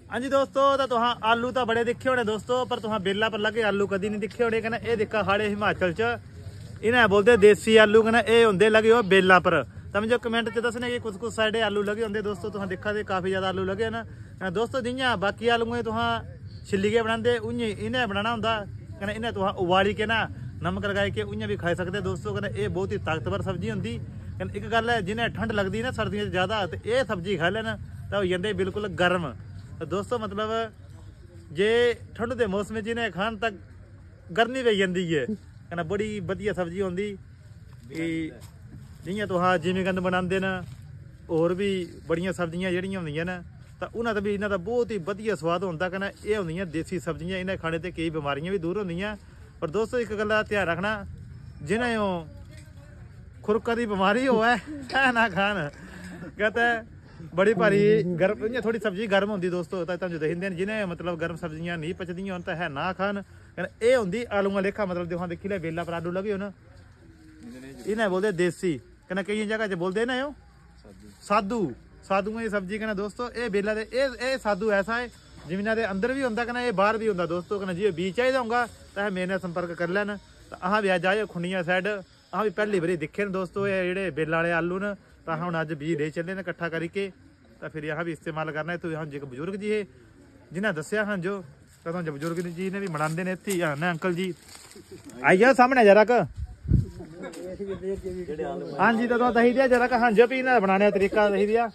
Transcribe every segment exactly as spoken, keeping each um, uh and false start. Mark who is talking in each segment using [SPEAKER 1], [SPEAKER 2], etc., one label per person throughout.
[SPEAKER 1] हाँ जी दोस्तों, तो तुहां आलू तो बड़े दिखे होने दोस्तों, पर तुहां बेला पर लगे आलू कदी नहीं दिखे होने। कहना ये दिखा साढ़े हिमाचल च इन्हें बोलते देसी आलू। कहना ये होंगे लगे हो बेला पर। समझो कमेंट च दसने कि कुछ कुछ साइडे आलू लगे होंगे दोस्तों। तुहां देखा दे काफी ज्यादा आलू लगे ना दोस्तों। जियां बाकी आलू तुहां छिल्ली के बनाते उंज इन्हें बनाना होंगे। कहना इन्हें तुहां उबाली के ना नमक लगाए के उंज भी खाई सकते दोस्तों। कहना ये बहुत ही ताकतवर सब्जी होंगी। कहना एक गल है जिन्हें ठंड लगती ना सर्दियों ज्यादा तो ये सब्जी खा लेना तो हो जाते बिल्कुल गर्म। तो दोस्तों मतलब जे ठंड के मौसम जिन्हें खान तक गर्मी पी जाती है। कहना बड़ी वधिया सब्जी होंगी। जियां तुहां जिमीकंद बनाते न होर भी बड़ियां सब्जियां जड़ियां होंदियां न तो उन्होंने भी इन्हों का बहुत ही वधिया स्वाद होंदा। कहना ये होंदियां देसी सब्जियां, इन्हें खाने से कई बीमारियां भी दूर होंदियां। पर दोस्तों एक गल का ध्यान रखना, जिन्हें खुरका की बीमारी हो ना खान। कहता है बड़ी भारी गर्म थोड़ी सब्जी गर्म होंगी दोस्तों। तो तुम देखते जिन्हें मतलब गर्म सब्जियां नहीं पचदियां होन तो है ना खान। ये होंगी आलूआ लेखा मतलब देखा देखी ले बेला पर आलू लगे हो ना इन्हें बोलते देसी। कहना कई जगह बोलते ना यो साधु साधुओं की सब्जी। कहना दोस्तों ये बेला दे ये साधु ऐसा है जमीना के अंदर भी होंगे। कहना ये बाहर भी होंगे दोस्तों। कहना जी बीज चाहिए होगा तो मेरे ने संपर्क कर लेना। तो अह भी अज आए खुंडिया साइड अह भी पहली बारी दिखे न दोस्तों ये जेडे बेला वाले आलू न। तो हम अज बीज ले चले न कट्ठा करके तो फिर यहाँ भी इस्तेमाल करना है। तो हम जो बजुर्ग जी है जिन्हें दसिया हाँ जो तो जो बजुर्ग जी ने भी मनाते हैं इतने ही अंकल जी आई जाओ सामने जरा क हाँ जी तो दही दिया जरा हाँ जो भी इन्हें बनाने तरीका दही दिया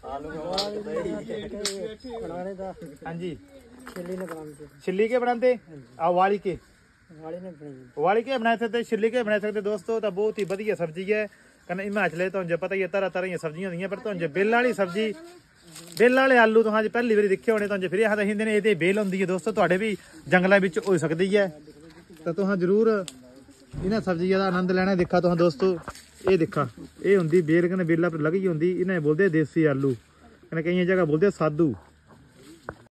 [SPEAKER 1] हाँ जी छिल्ली के बनाते आ वाली के वाली के बनाए सकते छिल्ली के बनाए सकते दोस्तों। तो बहुत ही वधिया सब्जी है। कहना हिमाचल तो जो पता ही है तरह तरह सब्जियां होंगी। पर तुझे बेल वाली सब्जी बेल वाले आलू तो पहली बार दिखे होने तो फिर यहाँ दसते हैं ये बेल होंगी है दोस्तों। थोड़े भी जंगलों में हो सकती है तो तुम जरूर इन्हें सब्जी का आनंद लेना। देखा तुम दोस्तों ये देखा ये होंगी बेल। कहना बेला पर लगी होंगी इन्हें बोलते देसी आलू। कहना कई जगह बोलते साधु।